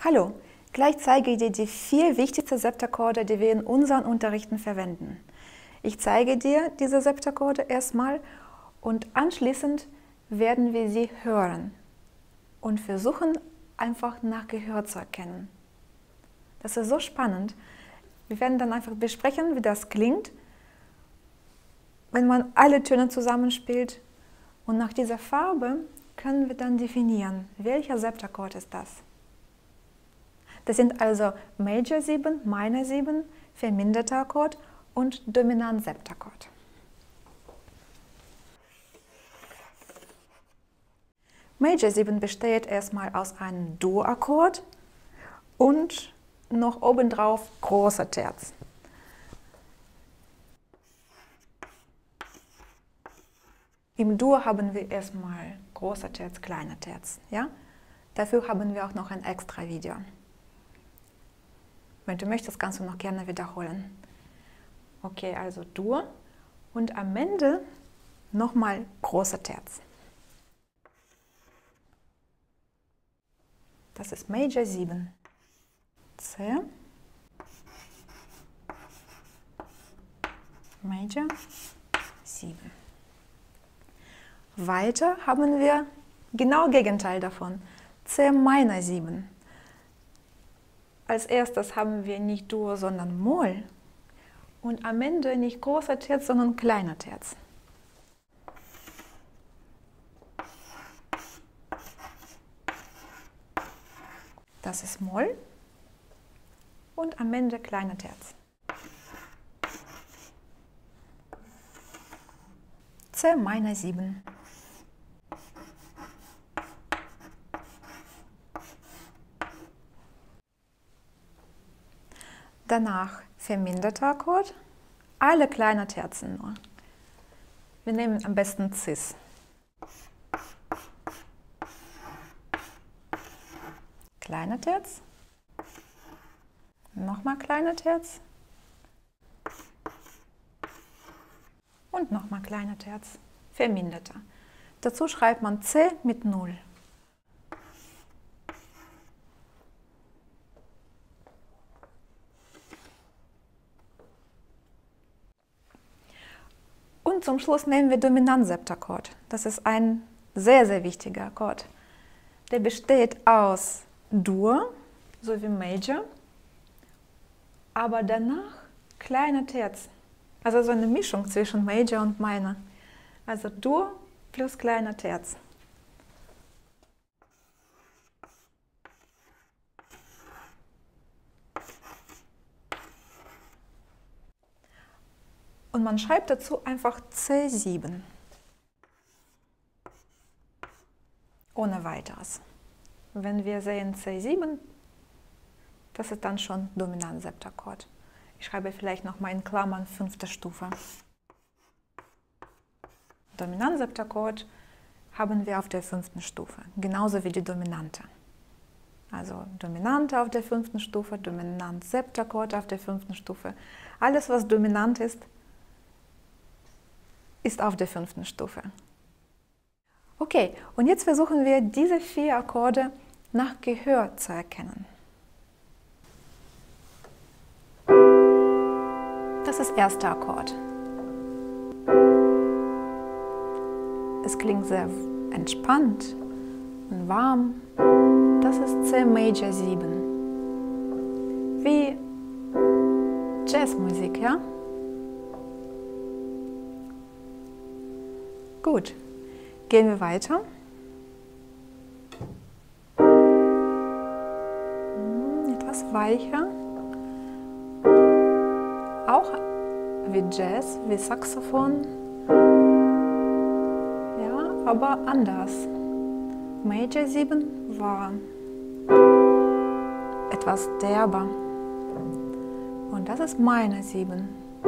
Hallo, gleich zeige ich dir die 4 wichtigsten Septakkorde, die wir in unseren Unterrichten verwenden. Ich zeige dir diese Septakkorde erstmal und anschließend werden wir sie hören und versuchen, einfach nach Gehör zu erkennen. Das ist so spannend. Wir werden dann einfach besprechen, wie das klingt, wenn man alle Töne zusammenspielt. Und nach dieser Farbe können wir dann definieren, welcher Septakkord ist das. Das sind also Major 7, Minor 7, verminderter Akkord und Dominant-Septakkord. Major 7 besteht erstmal aus einem Dur-Akkord und noch obendrauf großer Terz. Im Dur haben wir erstmal großer Terz, kleiner Terz. Ja? Dafür haben wir auch noch ein extra Video. Wenn du möchtest, kannst du noch gerne wiederholen. Okay, also Dur und am Ende nochmal großer Terz. Das ist Major 7. C. Major 7. Weiter haben wir genau Gegenteil davon. C Minor 7. Als erstes haben wir nicht Dur, sondern Moll. Und am Ende nicht großer Terz, sondern kleiner Terz. Das ist Moll und am Ende kleiner Terz. C Minor 7. Danach verminderter Akkord, alle kleine Terzen nur. Wir nehmen am besten Cis. Kleiner Terz, nochmal kleiner Terz und nochmal kleiner Terz, verminderter. Dazu schreibt man C mit 0. Und zum Schluss nehmen wir Dominant-Septakkord. Das ist ein sehr, sehr wichtiger Akkord. Der besteht aus Dur sowie Major, aber danach kleiner Terz. Also so eine Mischung zwischen Major und Minor. Also Dur plus kleiner Terz. Und man schreibt dazu einfach C7. Ohne weiteres. Wenn wir sehen C7, das ist dann schon Dominant-Septakkord. Ich schreibe vielleicht nochmal in Klammern 5. Stufe. Dominant-Septakkord haben wir auf der 5. Stufe, genauso wie die Dominante. Also Dominante auf der 5. Stufe, Dominant-Septakkord auf der 5. Stufe. Alles, was dominant ist, ist auf der 5. Stufe. Okay, und jetzt versuchen wir, diese 4 Akkorde nach Gehör zu erkennen. Das ist der erste Akkord. Es klingt sehr entspannt und warm. Das ist C Major 7. Wie Jazzmusik, ja? Gut, gehen wir weiter. Etwas weicher. Auch wie Jazz, wie Saxophon. Ja, aber anders. Major 7 war etwas derber. Und das ist Minor 7.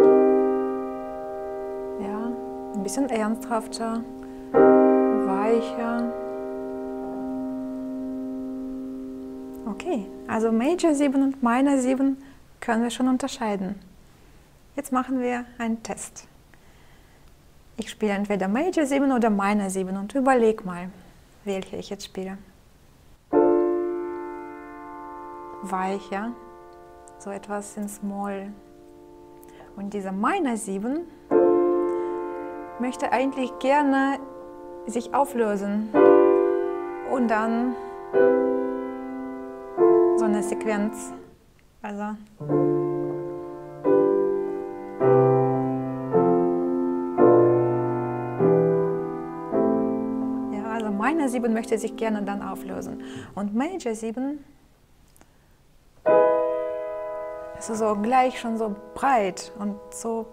Ja, ein bisschen ernsthafter, weicher. Okay, also Major 7 und Minor 7 können wir schon unterscheiden. Jetzt machen wir einen Test. Ich spiele entweder Major 7 oder Minor 7 und überleg mal, welche ich jetzt spiele. weicher, so etwas ins Moll. Und dieser Minor 7 möchte eigentlich gerne sich auflösen und dann so eine Sequenz. Also ja, also Minor 7 möchte sich gerne dann auflösen. Und Major 7 ist so gleich schon so breit und so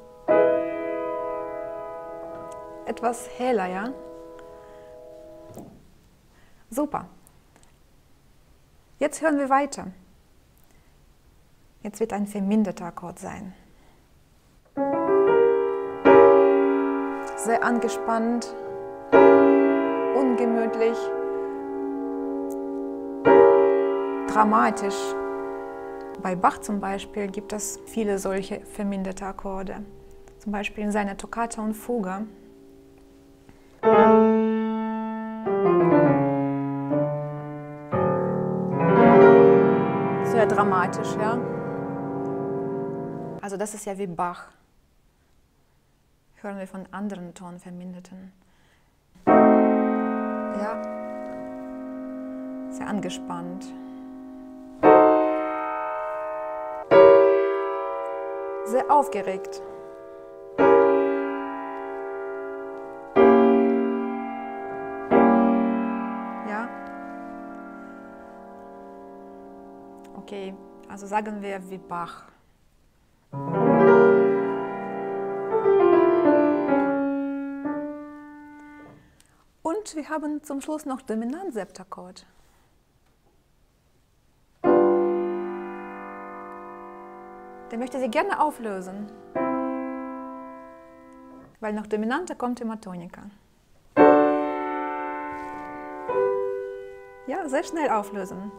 etwas heller, ja? Super. Jetzt hören wir weiter. Jetzt wird ein verminderter Akkord sein. Sehr angespannt, ungemütlich, dramatisch. Bei Bach zum Beispiel gibt es viele solche verminderte Akkorde. Zum Beispiel in seiner Toccata und Fuga. Sehr dramatisch, ja. Also das ist ja wie Bach. Hören wir von anderen Tonverminderten. Ja, sehr angespannt. Sehr aufgeregt. Ja. Okay, also sagen wir wie Bach. Und wir haben zum Schluss noch Dominant-Septakkord. Den möchte sie gerne auflösen, weil nach Dominante kommt immer Tonika. Ja, sehr schnell auflösen.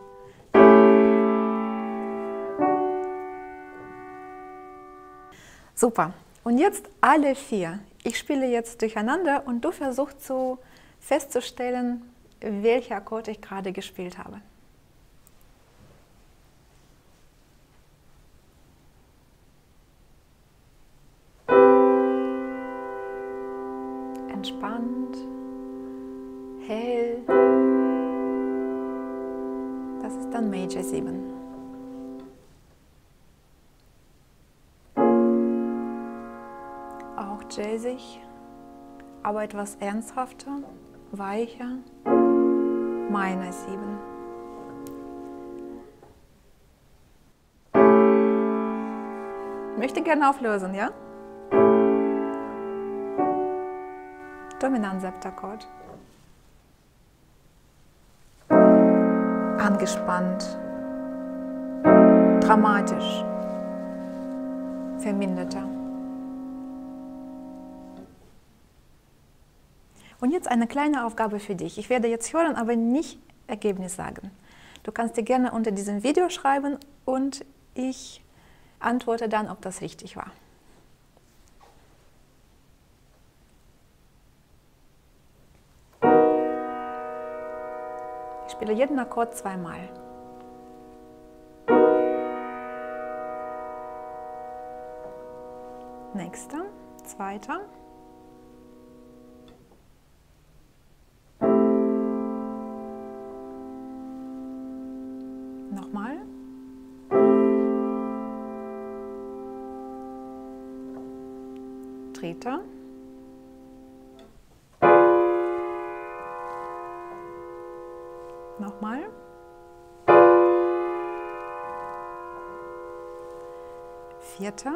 Super. Und jetzt alle 4. Ich spiele jetzt durcheinander und du versuchst festzustellen, welcher Akkord ich gerade gespielt habe. Entspannt, hell. Das ist dann Major 7. Auch jazzig, aber etwas ernsthafter, weicher. Minor 7. Ich möchte gerne auflösen, ja? Dominant-Septakkord. Angespannt, dramatisch, verminderter. Und jetzt eine kleine Aufgabe für dich. Ich werde jetzt hören, aber nicht Ergebnis sagen. Du kannst dir gerne unter diesem Video schreiben und ich antworte dann, ob das richtig war. Ich spiele jeden Akkord zweimal. Nächster, zweiter. Nochmal. Dritter. Nochmal. Vierter.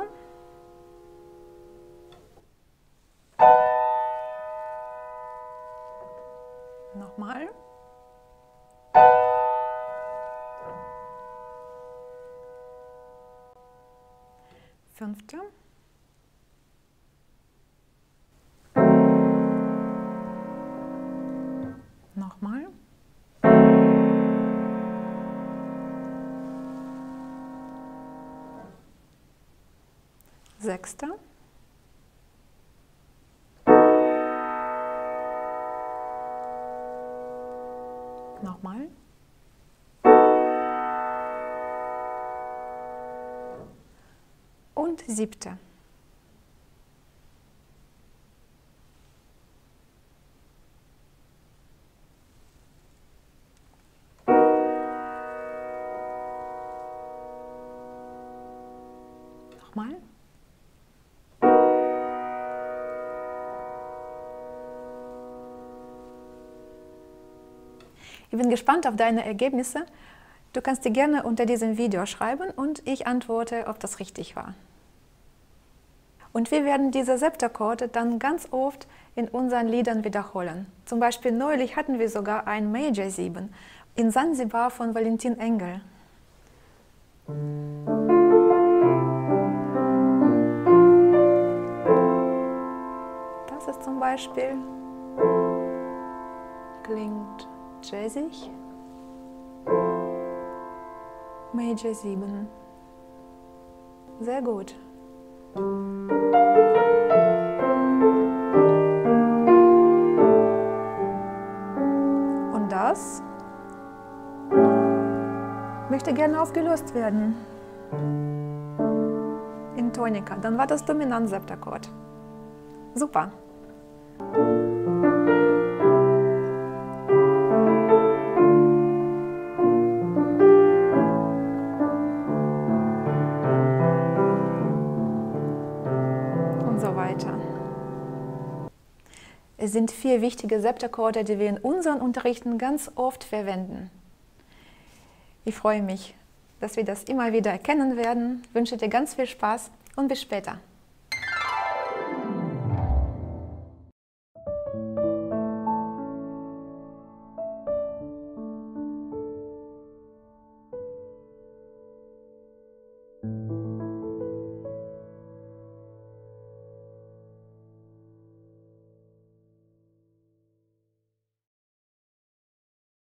Nochmal. Fünfter. Nochmal. Sechster. Nochmal. siebte. Nochmal. Ich bin gespannt auf deine Ergebnisse. Du kannst dir gerne unter diesem Video schreiben und ich antworte, ob das richtig war. Und wir werden diese Septakkorde dann ganz oft in unseren Liedern wiederholen. Zum Beispiel neulich hatten wir sogar ein Major 7 in Sansibar von Valentin Engel. Das ist zum Beispiel, klingt jazzig. Major 7. Sehr gut. Und das möchte gerne aufgelöst werden in Tonika. Dann war das Dominant-Septakkord. Super. Und so weiter. Es sind 4 wichtige Septakkorde, die wir in unseren Unterrichten ganz oft verwenden. Ich freue mich, dass wir das immer wieder erkennen werden. Ich wünsche dir ganz viel Spaß und bis später.